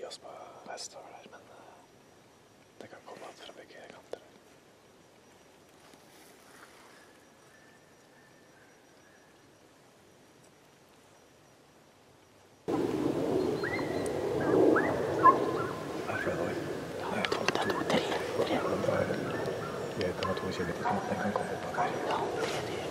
legge oss på vestover der, men det kan komme alt fra begge kanter. Her tror jeg det var. Ja, 3. Jeg kan ha 2 kilometer, sånn at den kan komme opp bak her. Ja, 3 dyr.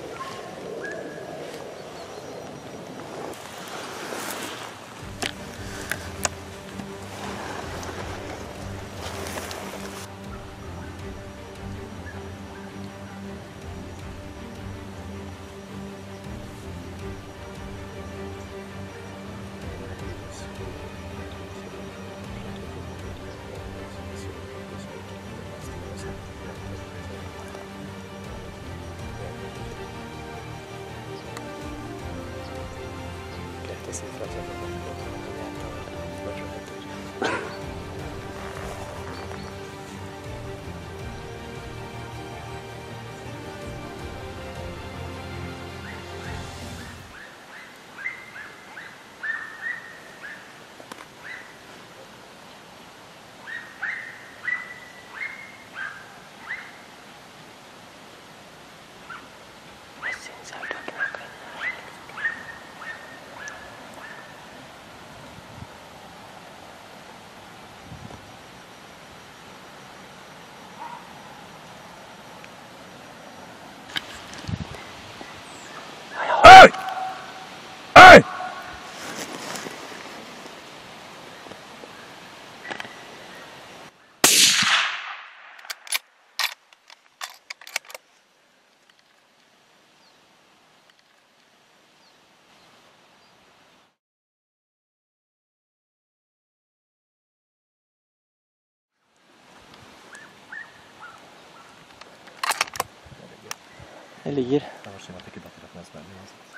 Det ligger. Det var synd at ikke datter med smellen uansett.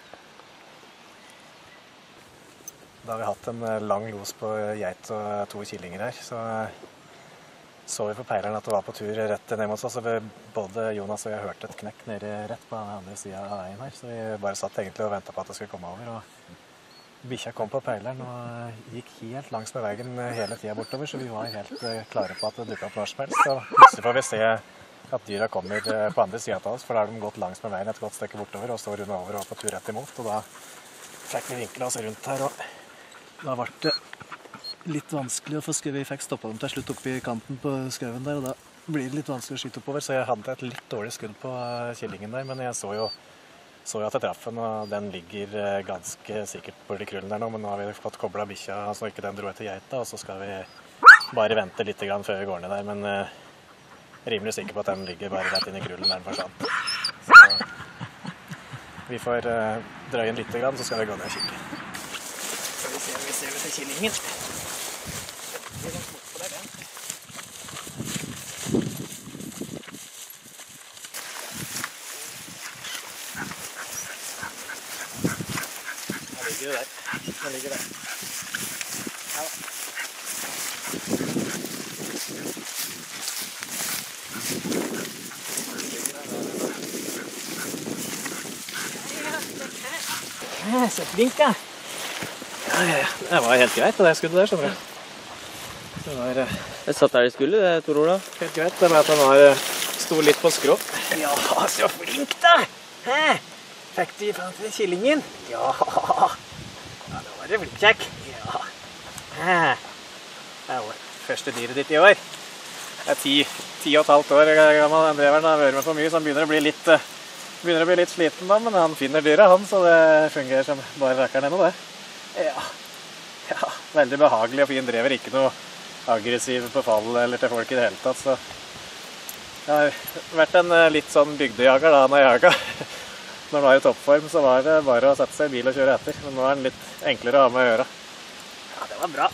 Da har vi hatt en lang los på geit og 2 killinger her, så vi på peileren at det var på tur rett ned mot oss. Både Jonas og jeg hørte et knekk nede rett på den andre siden av veien her, så vi bare satt egentlig og ventet på at det skulle komme over. Og bikkja kom på peileren og gikk helt langs med veien hele tiden bortover, så vi var helt klare på at det dukket opp når som helst. Så plutselig får vi se at dyra kommer på andre siden av oss, for da har de gått langs med veien et godt stykke bortover og står under over og på tur rett imot. Og da fikk vi vinklet oss rundt her, og da ble det litt vanskelig å få skrevet. Vi fikk stoppet dem til slutt oppe i kanten på skauen der, og da blir det litt vanskelig å skyte oppover. Så jeg hadde et litt dårlig skudd på killingen der, men jeg så jo at jeg traff den, og den ligger ganske sikkert på krullen der nå. Men nå har vi fått koblet bikkja, så ikke den dro etter geita, og så skal vi bare vente litt før vi går ned der. Men rimelig sikker på at den ligger bare rett inn i krullen der den forsvant. Så vi får drøye den litt, så skal vi gå ned og kikke. Skal vi se om vi ser det til killingen. Det er bort på der, ja. Den ligger der. Den ligger der. Ja da. Så flink, ja. Det var helt greit, det skuddet der, skjønner du. Det var... Jeg satt der i skullet, det, Tor Ola. Helt greit, det var at han sto litt på skrå. Ja, så flink da! Hæ? Fikk du ifra til killingen? Ja, det var det flinkjekk. Ja. Hæ? Det var første dyret ditt i år. Det er 10,5 år gammel. Den dreveren har vært med for mye, så han begynner å bli litt sliten da, men han finner dyret han, så det fungerer som bare rakkeren ennå det. Ja, veldig behagelig og fin drever, ikke noe aggressiv på fall eller til folk i det hele tatt, så det har vært en litt sånn bygdejager da han har jaget. Når han var i toppform så var det bare å sette seg i bil og kjøre etter, men nå er den litt enklere å ha med å gjøre. Ja, det var bra.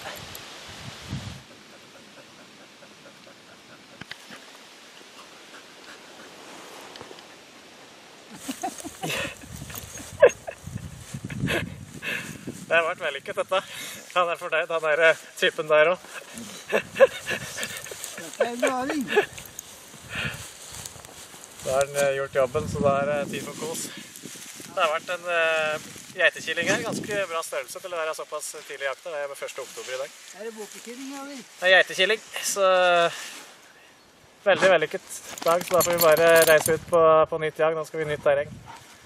Det har vært vellykket dette. Han er fornøyd, han er typen der også. Da har han gjort jobben, så da er det tid for kos. Det har vært en Geitekilling her, ganske bra størrelse til å være såpass tidlig i jakta. Det er 1. oktober i dag. Er det bokekilling, eller? Det er geitekilling, så veldig vellykket dag, så da får vi bare reise ut på nytt jag. Nå skal vi nytt terreng.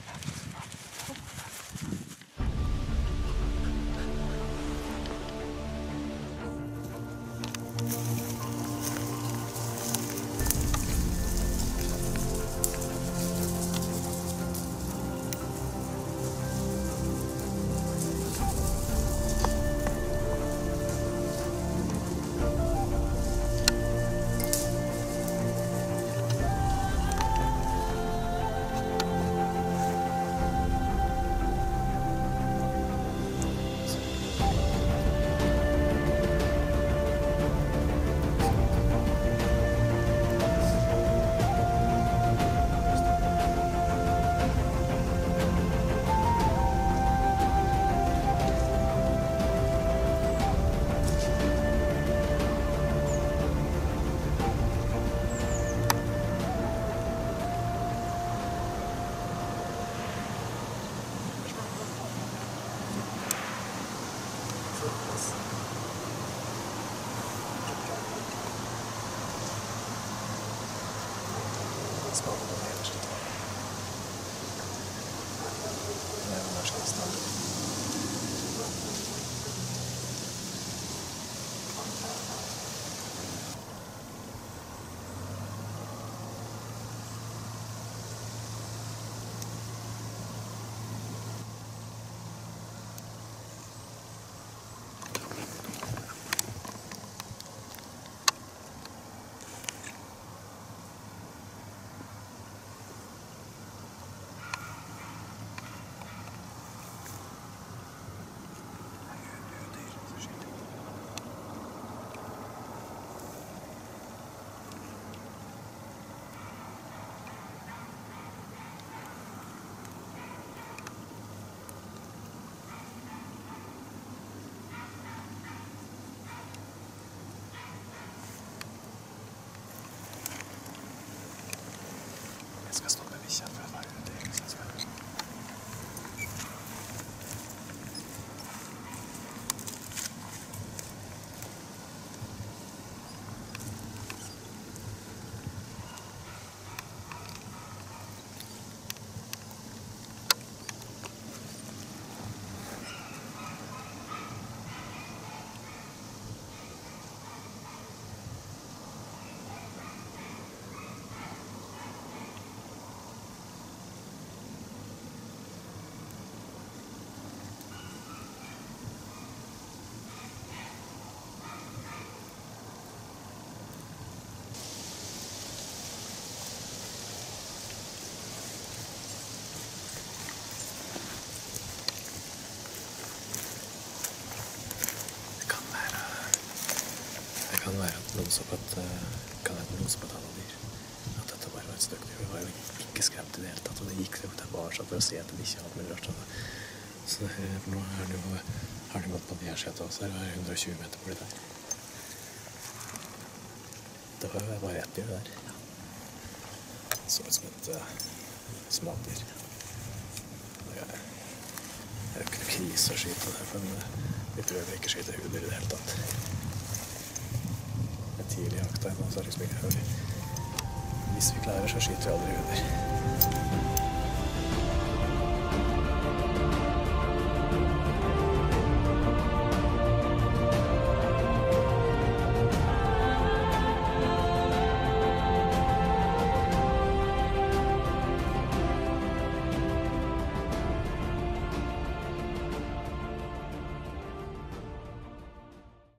Jeg skal stoppe bikkja for å være ute i Kristiansand. Det kan være at blomsterpott kan være blomsterpott av dyr. At dette bare var et stykke. Vi var jo ikke skremt i det hele tatt, og det gikk tilbake for å se etter bikkja og alt mulig rart. Så nå har det gått på de her skjøtet også. Her var 120 meter på det der. Det var jo bare ett dyr der. Det så ut som et smådyr. Det er jo ikke noe krise å skyte der, men vi prøver ikke å skyte huder i det hele tatt. Tidlig jakta ennå, så er det liksom ikke høylig. Hvis vi klarer, så skyter vi aldri hunder.